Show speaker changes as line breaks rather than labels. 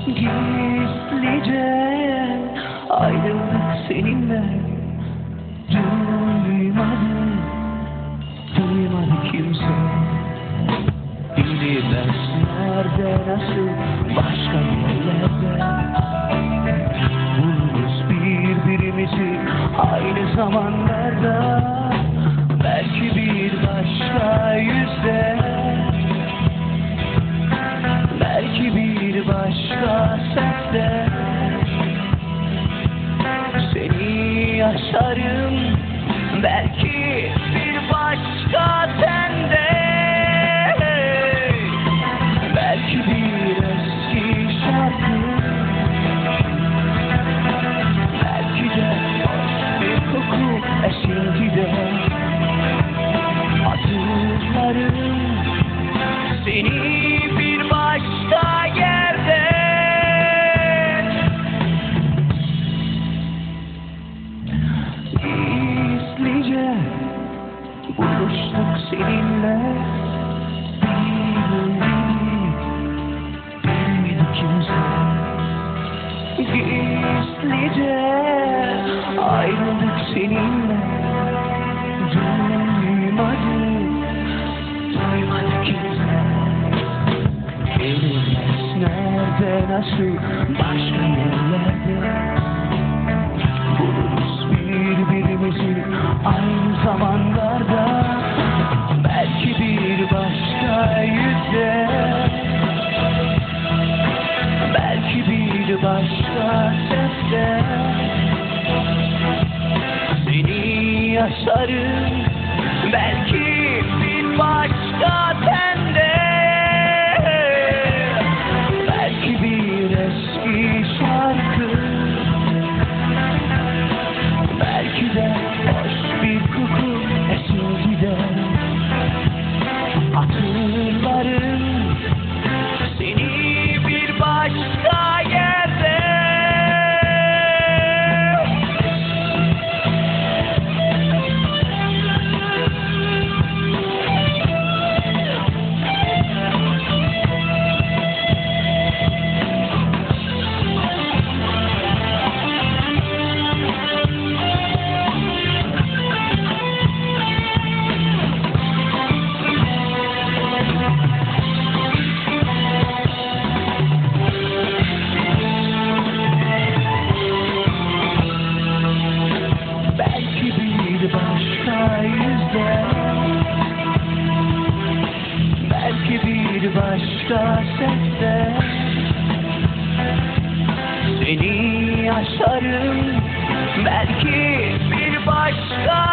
Gizlice ayrıldık seninle. Duymadı kimse. Bilemez nerede, nasıl, başka yerlerde buluruz birbirimizi aynı zamanlarda. Belki bir başka yüzde, belki bir başka seste seni yaşarım. Belki bir başka sende, belki bir eski şarkı, belki de hoş bir koku esintide. Hatırlarım seni bir başka yerde. Gizlice buluştuk seninle. Bilmedi kimse. Gizlice ayrıldık seninle. Duymadı kimse. Bilemez nerede, nasıl, başka yerlerde buluruz birbirimizi aynı zamanlarda. Belki bir başka yüzde, belki bir başka seste seni yaşarım. Belki bir başka sende, belki bir eski şarkı, belki de hoş bir koku esintide. Hatırlarım seni bir başka yerde. Belki bir başka seste seni yaşarım. Belki bir başka